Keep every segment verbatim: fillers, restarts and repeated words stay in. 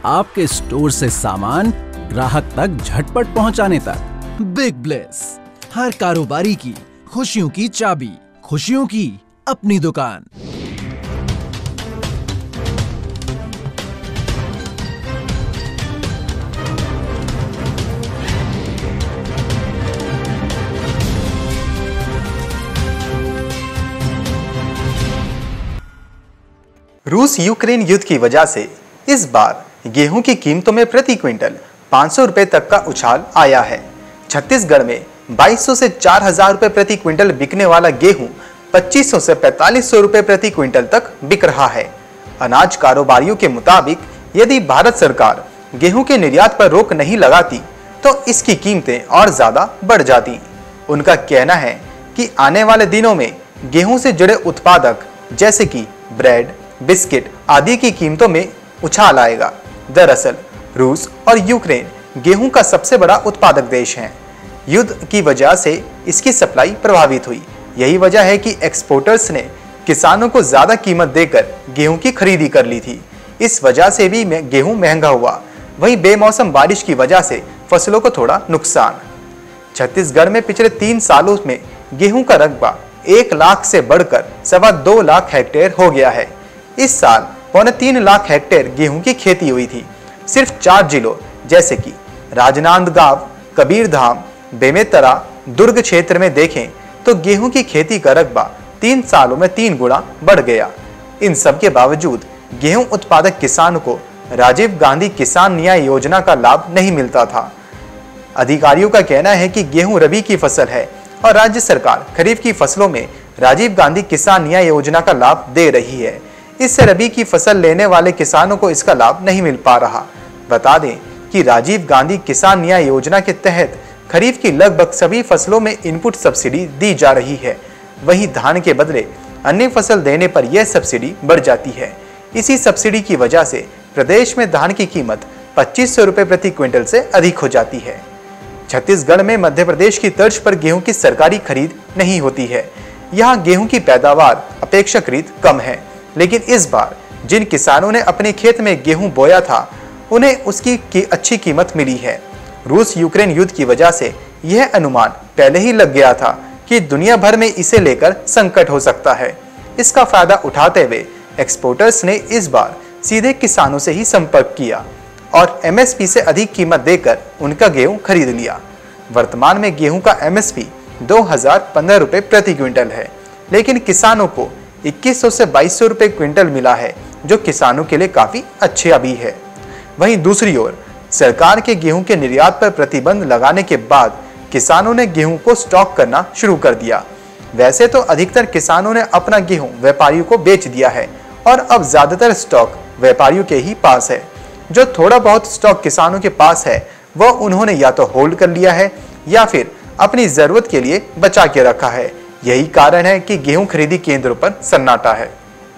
आपके स्टोर से सामान ग्राहक तक झटपट पहुंचाने तक। बिग ब्लेस, हर कारोबारी की खुशियों की चाबी, खुशियों की अपनी दुकान। रूस यूक्रेन युद्ध की वजह से इस बार गेहूं की कीमतों में प्रति क्विंटल पाँच सौ रुपए तक का उछाल आया है। छत्तीसगढ़ में बाईस सौ से चार हज़ार रुपए प्रति क्विंटल बिकने वाला गेहूं पच्चीस सौ से पैंतालीस सौ रुपए प्रति क्विंटल तक बिक रहा है। अनाज कारोबारियों के मुताबिक यदि भारत सरकार गेहूं के निर्यात पर रोक नहीं लगाती तो इसकी कीमतें और ज्यादा बढ़ जाती। उनका कहना है कि आने वाले दिनों में गेहूं से जुड़े उत्पादक जैसे कि ब्रेड, बिस्किट आदि की कीमतों में उछाल आएगा। दरअसल रूस और यूक्रेन गेहूं का सबसे बड़ा उत्पादक देश हैं। युद्ध की वजह से इसकी सप्लाई प्रभावित हुई। यही वजह है कि एक्सपोर्टर्स ने किसानों को ज्यादा कीमत देकर गेहूं की खरीदी कर ली थी। इस वजह से भी गेहूं महंगा हुआ। वहीं बेमौसम बारिश की वजह से फसलों को थोड़ा नुकसान। छत्तीसगढ़ में पिछले तीन सालों में गेहूं का रकबा एक लाख से बढ़कर सवा दो लाख हेक्टेयर हो गया है। इस साल पौने तीन लाख हेक्टेयर गेहूं की खेती हुई थी। सिर्फ चार जिलों जैसे कि राजनांदगांव, कबीरधाम, बेमेतरा, दुर्ग क्षेत्र में देखें तो गेहूं की खेती का रकबा तीन सालों में तीन गुना बढ़ गया। इन सब के बावजूद गेहूं उत्पादक किसानों को राजीव गांधी किसान न्याय योजना का लाभ नहीं मिलता था। अधिकारियों का कहना है कि गेहूं रबी की फसल है और राज्य सरकार खरीफ की फसलों में राजीव गांधी किसान न्याय योजना का लाभ दे रही है। इससे रबी की फसल लेने वाले किसानों को इसका लाभ नहीं मिल पा रहा। बता दें कि राजीव गांधी किसान न्याय योजना के तहत खरीफ की लगभग सभी फसलों में इनपुट सब्सिडी दी जा रही है। वहीं धान के बदले अन्य फसल देने पर यह सब्सिडी बढ़ जाती है। इसी सब्सिडी की वजह से प्रदेश में धान की कीमत पच्चीस सौ रुपए प्रति क्विंटल से अधिक हो जाती है। छत्तीसगढ़ में मध्य प्रदेश की तर्ज पर गेहूं की सरकारी खरीद नहीं होती है। यहाँ गेहूं की पैदावार अपेक्षाकृत कम है, लेकिन इस बार जिन किसानों ने अपने खेत में गेहूं बोया था उन्हें उसकी की अच्छी कीमत मिली है। रूस यूक्रेन युद्ध की वजह से यह अनुमान पहले ही लग गया था कि दुनिया भर में इसे लेकर संकट हो सकता है। इसका फायदा उठाते हुए एक्सपोर्टर्स ने इस बार सीधे किसानों से ही संपर्क किया और एमएसपी से अधिक कीमत देकर उनका गेहूं खरीद लिया। वर्तमान में गेहूं का एमएसपी दो हजार पंद्रह रुपए प्रति क्विंटल है, लेकिन किसानों को इक्कीस सौ से बाईस सौ रुपए क्विंटल मिला है, जो किसानों के लिए काफी अच्छी अभी है। वहीं दूसरी ओर सरकार के गेहूं के निर्यात पर प्रतिबंध लगाने के बाद किसानों ने गेहूं को स्टॉक करना शुरू कर दिया। वैसे तो अधिकतर किसानों ने अपना गेहूं व्यापारियों को बेच दिया है और अब ज्यादातर स्टॉक व्यापारियों के ही पास है। जो थोड़ा बहुत स्टॉक किसानों के पास है वह उन्होंने या तो होल्ड कर लिया है या फिर अपनी जरूरत के लिए बचा के रखा है। यही कारण है कि गेहूं खरीदी केंद्रों पर सन्नाटा है।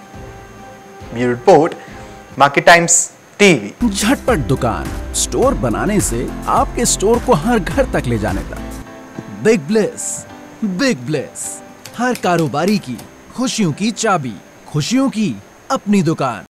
Bureau report, market times TV. झटपट दुकान, स्टोर बनाने से आपके स्टोर को हर घर तक ले जाने तक। बिग ब्लेस, बिग ब्लेस, हर कारोबारी की खुशियों की चाबी, खुशियों की अपनी दुकान।